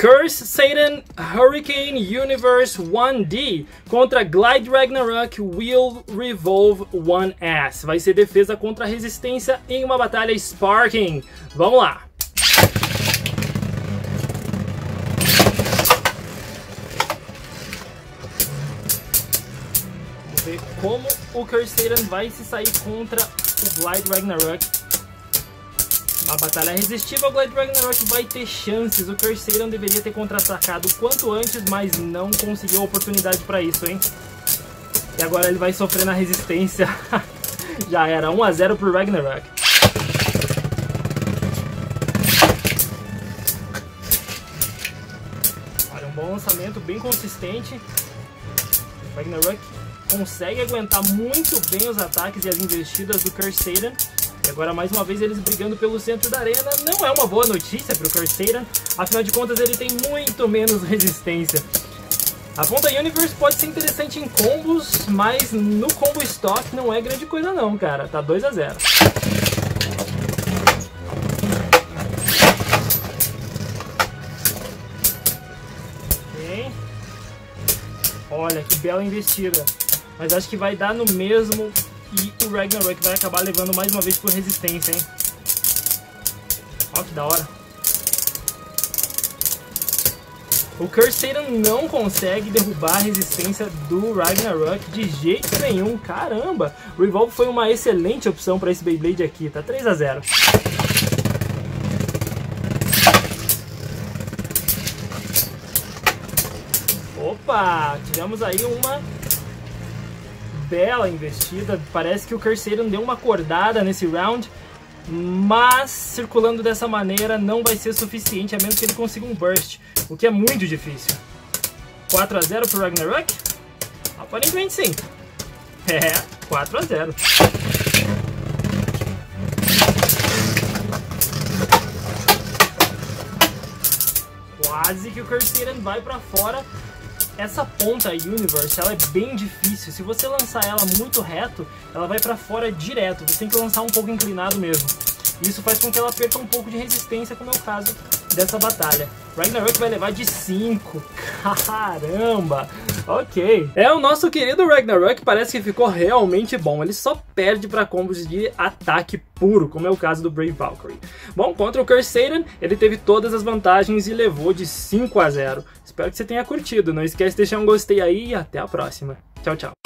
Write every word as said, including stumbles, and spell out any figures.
Curse Satan Hurricane Universe one D contra Glide Ragnarok Will Revolve one S. Vai ser defesa contra resistência em uma batalha Sparking. Vamos lá! Vamos ver como o Curse Satan vai se sair contra o Glide Ragnarok. A batalha resistível, o Glide Ragnarok vai ter chances. O Curse Satan deveria ter contra-atacado quanto antes, mas não conseguiu oportunidade para isso, hein? E agora ele vai sofrer na resistência. Já era, um a zero pro Ragnarok. Olha, um bom lançamento, bem consistente. O Ragnarok consegue aguentar muito bem os ataques e as investidas do Curse Satan. E agora mais uma vez eles brigando pelo centro da arena. Não é uma boa notícia para o Curse Satan, afinal de contas ele tem muito menos resistência. A Ponta Universe pode ser interessante em combos, mas no combo stock não é grande coisa não, cara. Tá dois a zero. Ok. Olha que bela investida. Mas acho que vai dar no mesmo. E o Ragnarok vai acabar levando mais uma vez por resistência, hein? Ó, que da hora. O Curse Satan não consegue derrubar a resistência do Ragnarok de jeito nenhum. Caramba! O Revolve foi uma excelente opção para esse Beyblade aqui. Tá três a zero. Opa! Tivemos aí uma bela investida. Parece que o Curse Satan deu uma acordada nesse round, mas circulando dessa maneira não vai ser suficiente, a menos que ele consiga um burst, o que é muito difícil. quatro a zero pro Ragnarok? Aparentemente sim. É, quatro a zero. Quase que o Curse Satan vai pra fora. Essa ponta Universe, ela é bem difícil. Se você lançar ela muito reto, ela vai pra fora direto. Você tem que lançar um pouco inclinado mesmo. Isso faz com que ela perca um pouco de resistência, como é o caso dessa batalha. Ragnarok vai levar de cinco. Caramba! Ok. É, o nosso querido Ragnarok parece que ficou realmente bom. Ele só perde para combos de ataque puro, como é o caso do Brave Valkyrie. Bom, contra o Curse Satan, ele teve todas as vantagens e levou de cinco a zero. Espero que você tenha curtido. Não esquece de deixar um gostei aí e até a próxima. Tchau, tchau.